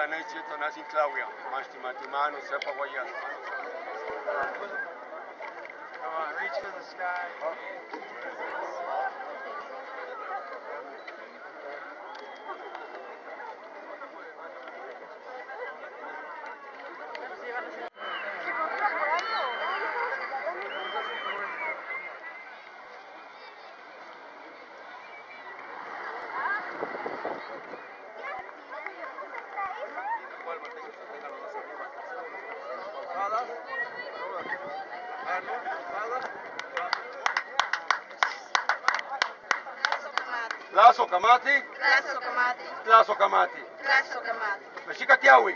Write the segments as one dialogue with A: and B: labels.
A: Anaitia Tonasin Claudia, Mashtimatimano, Sepa Guayas.
B: Come on, reach for the sky.
A: Lazo Kamati,
C: Lazo Kamati,
A: Lazo Kamati,
C: Lazo Kamati.
A: Meshika Tiawi.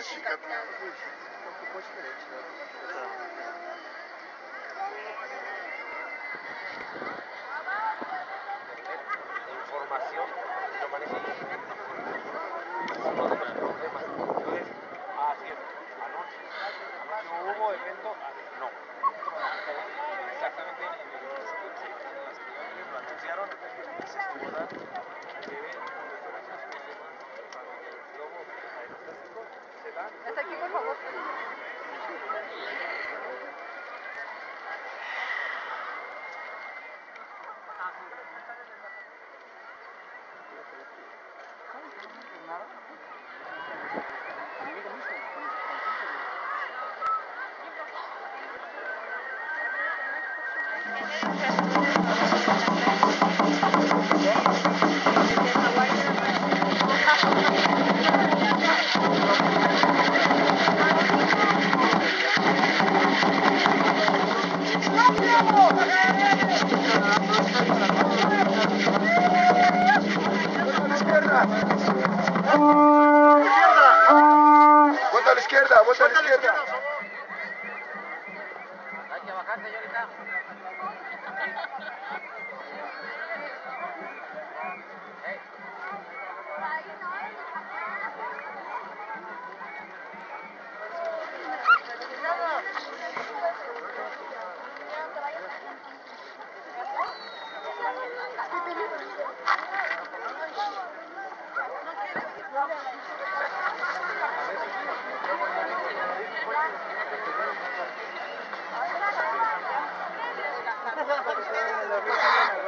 B: Información, lo maneja no tenía problemas. Entonces, así es, anoche hubo evento, no. Exactamente, las primeras lo anunciaron, se estuvo dando se dan.
C: ¿Estás aquí, por favor?
A: Vuelta a la izquierda, vuelta a la izquierda.
B: Hay que bajar, señorita.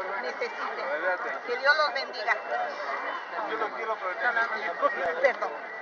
C: Necesiten. Que Dios los bendiga.
B: Yo no quiero, pero
C: Perdón.